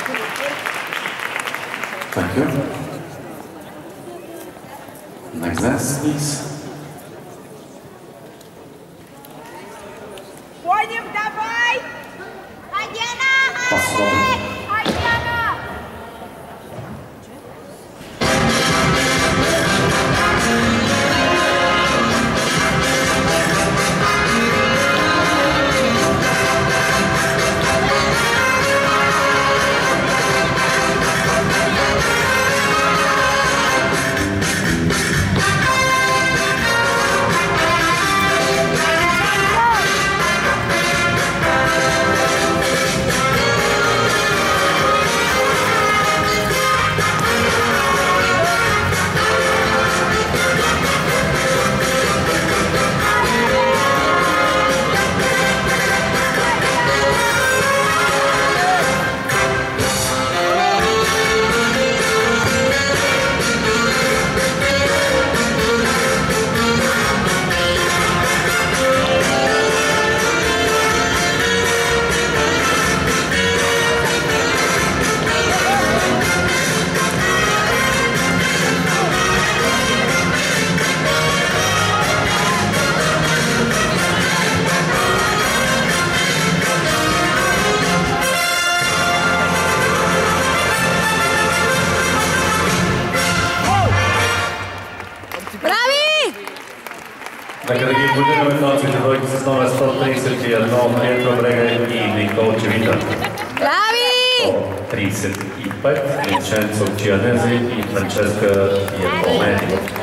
Thank you. Next dance, please. Ходим, давай! Адьяна! Посмотрим. Адьяна! Нека да ги будем едноците, двойки с номер 131, Пиетро Брега и Никол Чевита. Брави! 35, Винченцо Чианези и Франческа Иапомени.